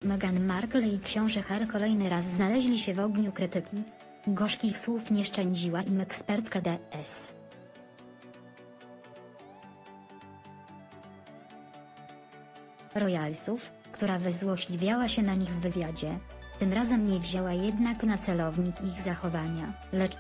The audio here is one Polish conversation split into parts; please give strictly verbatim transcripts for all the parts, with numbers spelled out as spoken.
Meghan Markle i książę Harry kolejny raz znaleźli się w ogniu krytyki. Gorzkich słów nie szczędziła im ekspertka D S. Royalsów, która wyzłośliwiała się na nich w wywiadzie. Tym razem nie wzięła jednak na celownik ich zachowania, lecz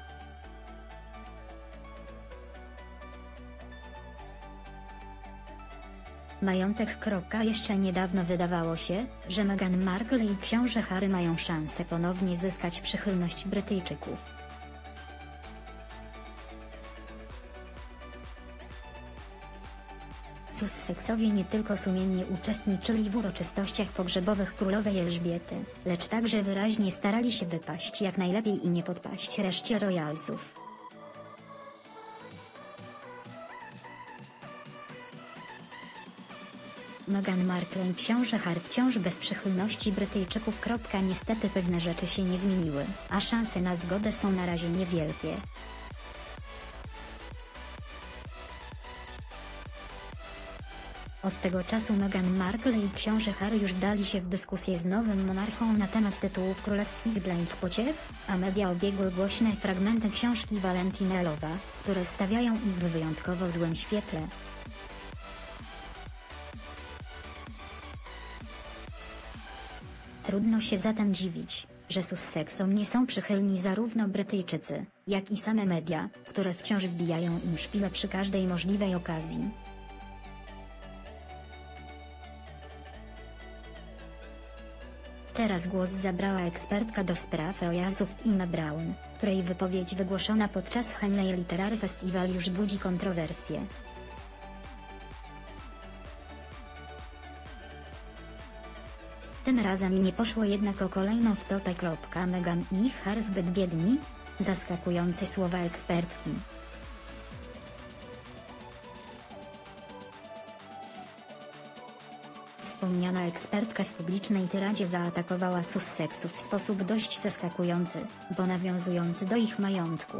majątek. Jeszcze niedawno wydawało się, że Meghan Markle i książę Harry mają szansę ponownie zyskać przychylność Brytyjczyków. Sussexowie nie tylko sumiennie uczestniczyli w uroczystościach pogrzebowych królowej Elżbiety, lecz także wyraźnie starali się wypaść jak najlepiej i nie podpaść reszcie royalsów. Meghan Markle i książę Harry wciąż bez przychylności Brytyjczyków. Niestety pewne rzeczy się nie zmieniły, a szanse na zgodę są na razie niewielkie. Od tego czasu Meghan Markle i książę Harry już wdali się w dyskusję z nowym monarchą na temat tytułów królewskich dla ich pociech, a media obiegły głośne fragmenty książki Valentina Lowa, które stawiają ich w wyjątkowo złym świetle. Trudno się zatem dziwić, że Sussexom nie są przychylni zarówno Brytyjczycy, jak i same media, które wciąż wbijają im szpilę przy każdej możliwej okazji. Teraz głos zabrała ekspertka do spraw royalsów Tina Brown, której wypowiedź wygłoszona podczas Henley Literary Festival już budzi kontrowersje. Tym razem nie poszło jednak o kolejną wtopę. Meghan i Harry zbyt biedni? Zaskakujące słowa ekspertki. Wspomniana ekspertka w publicznej tyradzie zaatakowała Sussexów w sposób dość zaskakujący, bo nawiązujący do ich majątku.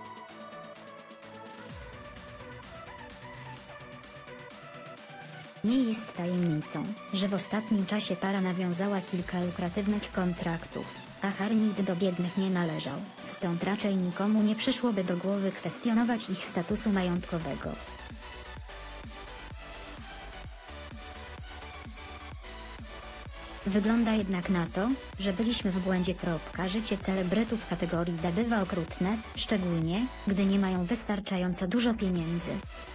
Nie jest tajemnicą, że w ostatnim czasie para nawiązała kilka lukratywnych kontraktów, a Harry nigdy do biednych nie należał, stąd raczej nikomu nie przyszłoby do głowy kwestionować ich statusu majątkowego. Wygląda jednak na to, że byliśmy w błędzie. Życie celebrytów kategorii D bywa okrutne, szczególnie, gdy nie mają wystarczająco dużo pieniędzy.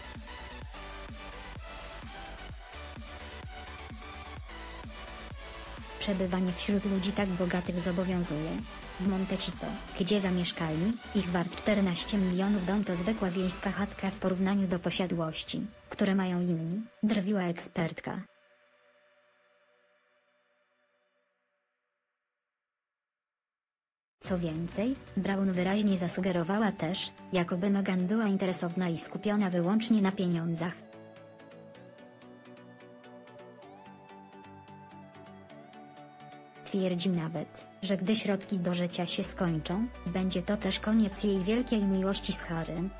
Przebywanie wśród ludzi tak bogatych zobowiązuje. W Montecito, gdzie zamieszkali, ich wart czternaście milionów dom to zwykła wiejska chatka w porównaniu do posiadłości, które mają inni, drwiła ekspertka. Co więcej, Brown wyraźnie zasugerowała też, jakoby Meghan była interesowna i skupiona wyłącznie na pieniądzach. Twierdzi nawet, że gdy środki do życia się skończą, będzie to też koniec jej wielkiej miłości z Harrym.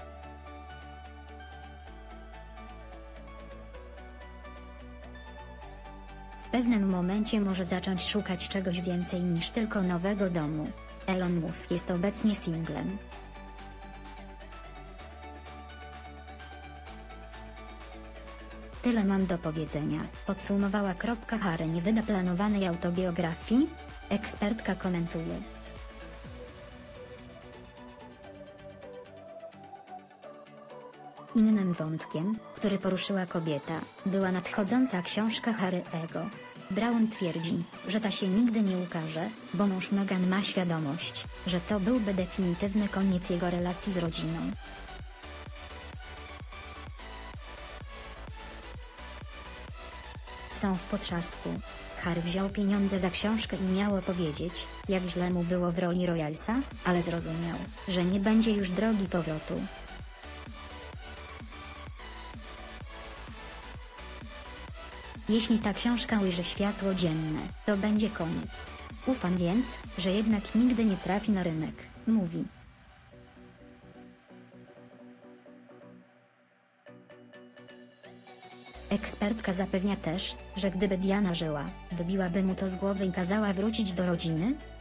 W pewnym momencie może zacząć szukać czegoś więcej niż tylko nowego domu. Elon Musk jest obecnie singlem. Tyle mam do powiedzenia, podsumowała. Harry nie wyda planowanej autobiografii? Ekspertka komentuje. Innym wątkiem, który poruszyła kobieta, była nadchodząca książka Harry'ego. Brown twierdzi, że ta się nigdy nie ukaże, bo mąż Meghan ma świadomość, że to byłby definitywny koniec jego relacji z rodziną. Są w potrzasku. Harry wziął pieniądze za książkę i miał opowiedzieć, jak źle mu było w roli Royalsa, ale zrozumiał, że nie będzie już drogi powrotu. Jeśli ta książka ujrzy światło dzienne, to będzie koniec. Ufam więc, że jednak nigdy nie trafi na rynek, mówi. Ekspertka zapewnia też, że gdyby Diana żyła, wybiłaby mu to z głowy i kazała wrócić do rodziny,